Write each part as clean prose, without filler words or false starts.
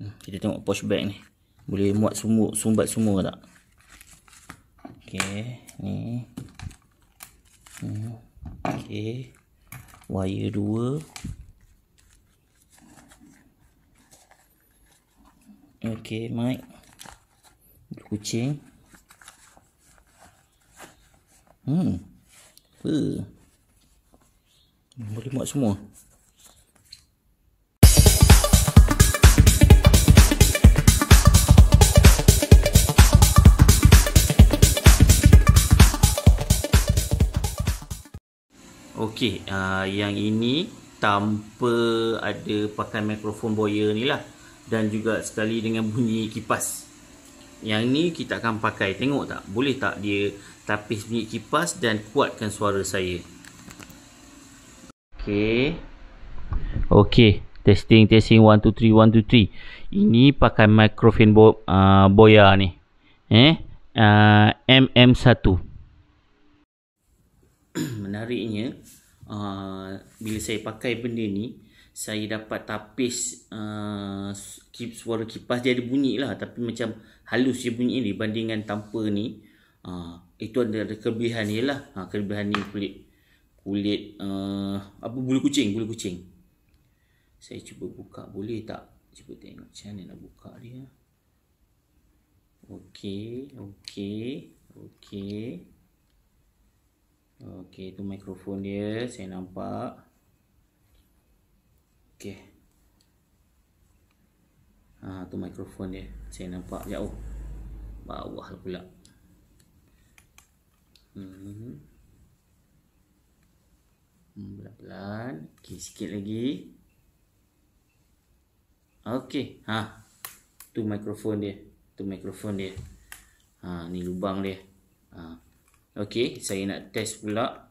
Kita tengok pouch bag ni. Boleh muat sumbat semua tak? Okey, ni. Okey. Wire 2. Okey, mic. Kucing. Boleh muat semua. Okey, yang ini tanpa ada pakai mikrofon Boya ni lah, dan juga sekali dengan bunyi kipas. Yang ni kita akan pakai. Tengok tak? Boleh tak dia tapis bunyi kipas dan kuatkan suara saya? Okey. Okey, testing 1 2 3 1 2 3. Ini pakai mikrofon Boya ni. MM1. Menariknya, bila saya pakai benda ni, saya dapat tapis suara kipas. Dia ada bunyi lah, tapi macam halus je bunyi ni dibandingkan tanpa ni. Itu ada kelebihan ni lah. Kelebihan ni kulit bulu kucing. Saya cuba buka, boleh tak? Cuba tengok macam mana nak buka dia. Okey. Okey, tu mikrofon dia, saya nampak. Okey. Tu mikrofon dia, saya nampak jauh. Bawah pula. Pelan-pelan. Okey, sikit lagi. Okey. Tu mikrofon dia. Ni lubang dia. Okey, saya nak test pula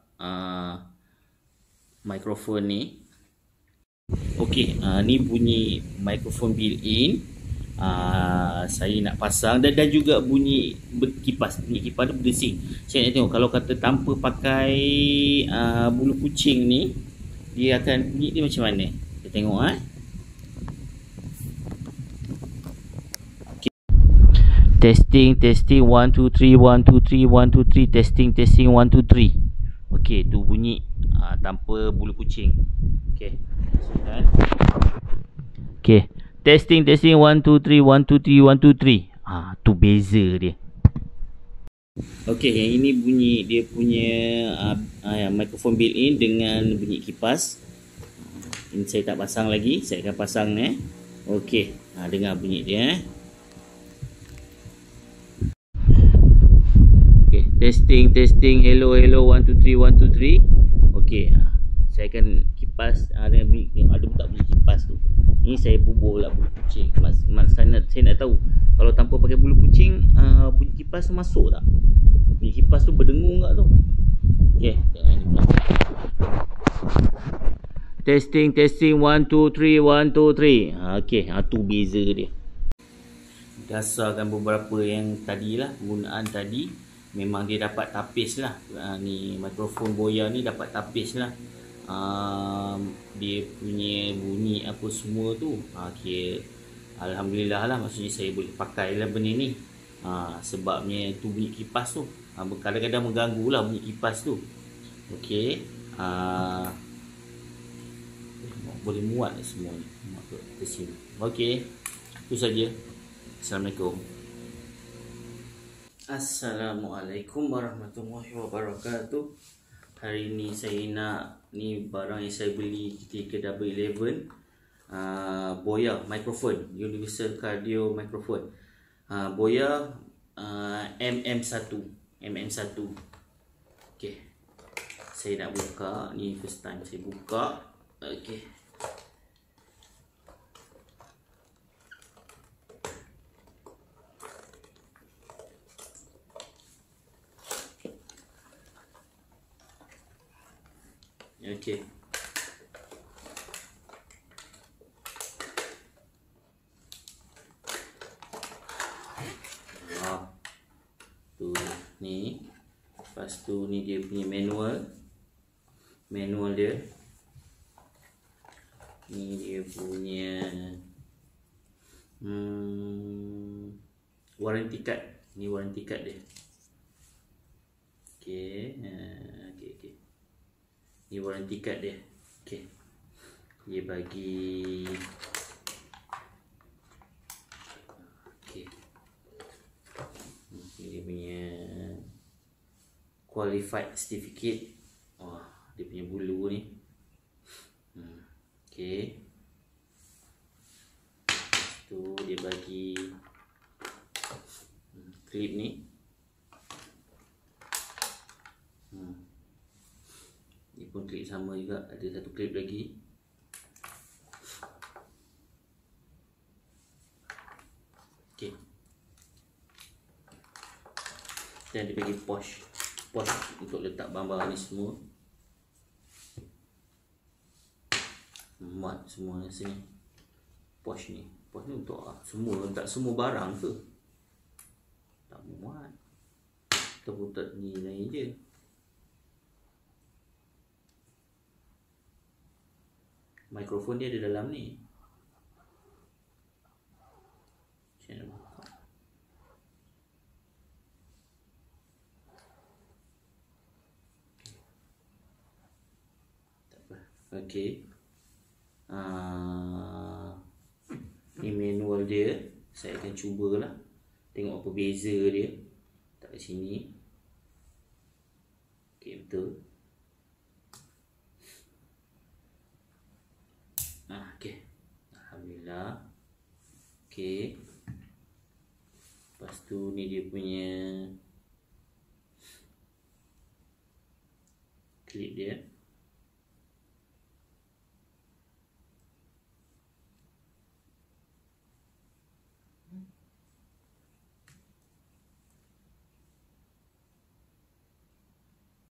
mikrofon ni. Okey, ni bunyi mikrofon built-in. Saya nak pasang dan juga bunyi kipas. Bunyi kipas tu berdesing. Saya nak tengok kalau kata tanpa pakai bulu kucing ni, dia akan bunyi dia macam mana. Kita tengok Testing 1 2 3 1 2 3 1 2 3. Testing 1 2 3. Okey, tu bunyi tanpa bulu kucing. Okey. Okey. Testing 1 2 3 1 2 3 1 2 3. Tu beza dia. Okey, yang ini bunyi dia punya mikrofon built-in dengan bunyi kipas. Ini saya tak pasang lagi, saya akan pasang ni. Okey, dengar bunyi dia. Testing, hello 1 2 3 1 2 3. Okey, saya akan kipas. Ada tak bunyi kipas tu. Ni saya bubuh lah bulu kucing. Saya nak tahu kalau tanpa pakai bulu kucing, bunyi kipas tu masuk tak? Bunyi kipas tu berdengung tak tu? Okey, tengok ini pula. Testing 1 2 3 1 2 3. Okey, tu beza dia. Dasarkan beberapa yang tadilah, penggunaan tadi. Memang dia dapat tapis lah. Ni mikrofon Boya ni dapat tapis lah. Dia punya bunyi apa semua tu. Okay. Alhamdulillah lah, maksudnya saya boleh pakai lah benda ni. Sebabnya tu bunyi kipas tu. Kadang-kadang mengganggu lah bunyi kipas tu. Okay. Boleh muat lah semua ni. Ke sini. Okay. Itu saja. Assalamualaikum. Assalamualaikum warahmatullahi wabarakatuh. Hari ni saya nak, ni barang yang saya beli ketika Double 11. Boya mikrofon, Universal Cardio mikrofon. Boya MM1. Okey. Saya nak buka, ni first time saya buka. Okey. Okey. Tu ni. Lepas tu ni dia punya manual dia. Ni dia punya Warranty card. Ni warranty card dia. Okey. Okey. Ni warranty card dia. Okey. Dia bagi. Okey. Dia punya qualified certificate. Wah, dia punya bulu ni. Okey. Tu dia bagi clip ni. Ni pun clip sama juga. Ada satu clip lagi. Okey. Dan dia bagi pouch untuk letak barang-barang ni semua. Muat semua sini. Pouch ni untuk semua, tak semua barang ke? Tak muat. Kita putar ni je. Mikrofon dia ada dalam ni. Macam mana? Tak apa. Okey. Ni manual dia. Saya akan cubalah tengok apa beza dia. Tak kat sini. Okey, betul. Okey. Alhamdulillah. Okey. Lepas tu ni dia punya clip dia.